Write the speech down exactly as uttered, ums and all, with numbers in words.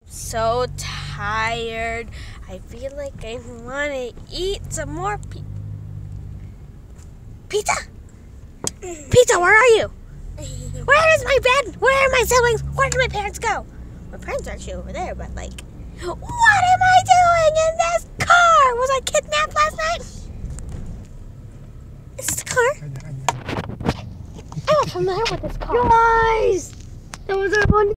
so tired. I feel like I want to eat some more pi pizza. Pizza, where are you? Where is my bed? Where are my siblings? Where did my parents go? My parents are actually over there, but like, what am I doing in this car? Was I kidnapped last night? Is this a car? I'm not familiar with this car. Guys! That was our one.